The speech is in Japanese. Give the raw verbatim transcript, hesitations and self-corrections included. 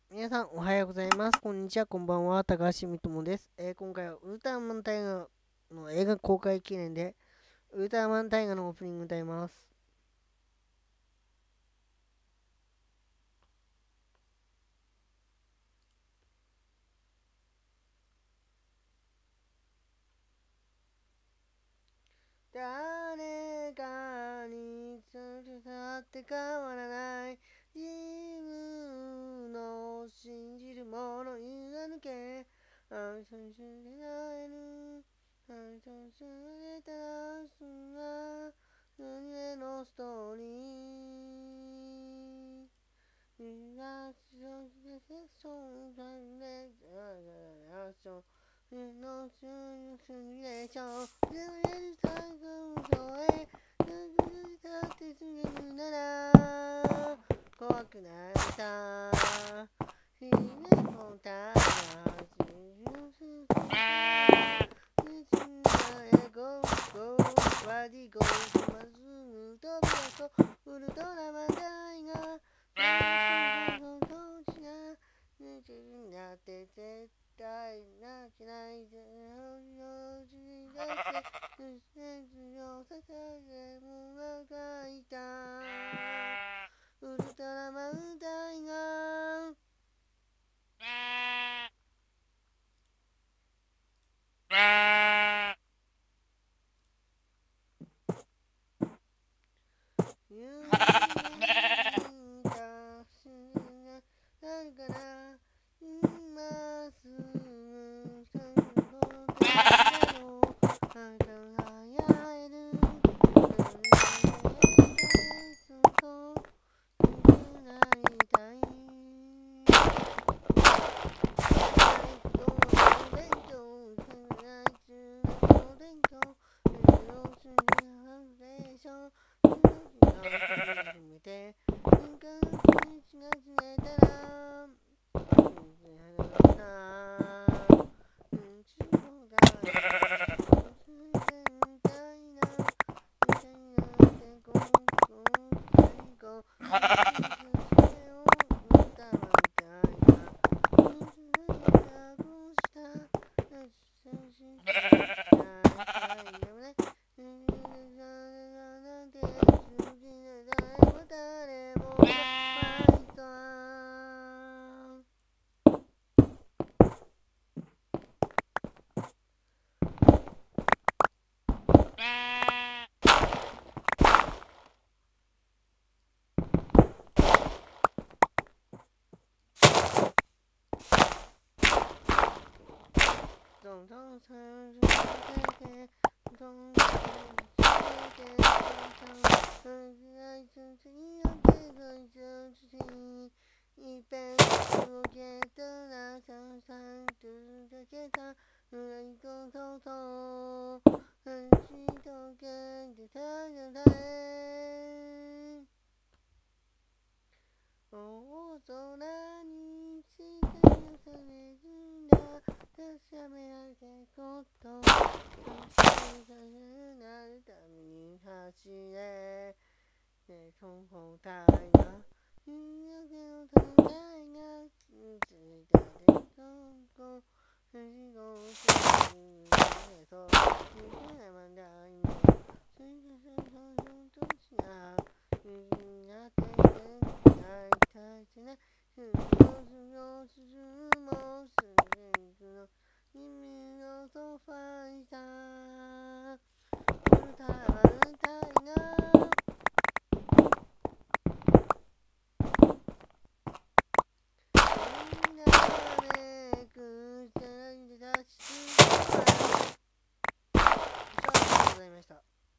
皆さんおはようございます。こんにちは、こんばんは。高橋みともです。えー今回はウルトラマンタイガの映画公開記念で、ウルトラマンタイガのオープニングを歌います。誰かに連れ去って変わらない自分の信じるものにが抜け愛想にすれられる愛想にすれたらすが胸のストーリーが強くてそうだねあそうのすぐでしょずれる最後のへずれたってすぐなら怖くないさひねもたらしゅすゴーゴーワディゴーまっすぐ飛び出そうウルトラマンダイがそうそうしな夢中になって絶対泣けないでよじり出して不正をささげもがいたウルトラマンダイがどんどんさんじてどんどんさんじてどんどんさんじていっぺん動けたらさんさんとだけた裏にこそと話しとけてたらだれ大空にしてされるんだ確かめられたこと確かめなるために走れで東方体が夕焼けの灯台がついたでどこ富士号するでそうウルトラマンダイもついてさんとしなになってくれない大事なすごすごすずもすぐくの君のソ